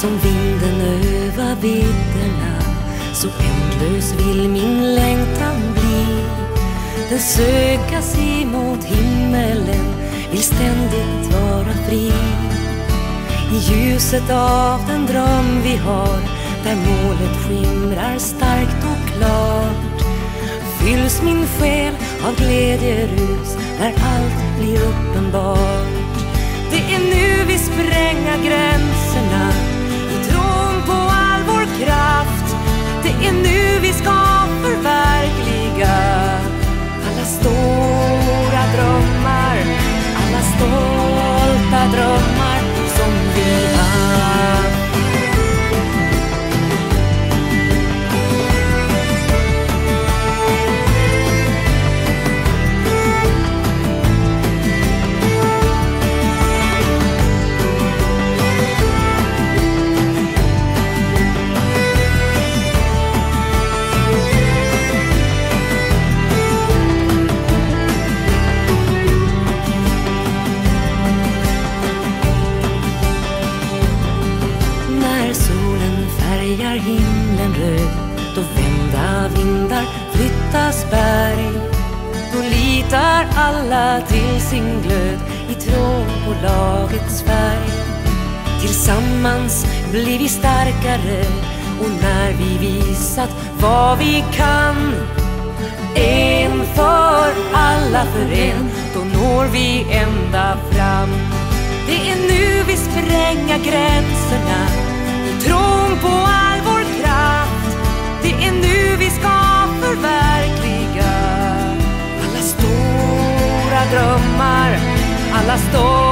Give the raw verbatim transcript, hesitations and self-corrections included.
som vinden över vidderna, så ändlös vill min längtan bli. Den sökas emot himmelen, vill ständigt vara fri. I ljuset av den dröm vi har, där målet skimrar starkt och klart, fylls min själ av glädjerus när allt blir uppenbart. Det är nu vi spränger gränserna i tron på all vår kraft. Det är nu vi ska förverkliga alla stora drömmar, alla stolta drömmar som vi har. Himlen röd, då vända vindar flyttas berg. Då litar alla till sin glöd i tron på lagets färg. Tillsammans blir vi starkare, och när vi visat vad vi kan, en för alla för en, då når vi ända fram. Det är nu vi spränger gränserna i tron på all vår kraft. Det är nu vi ska förverkliga alla stora drömmar, alla stora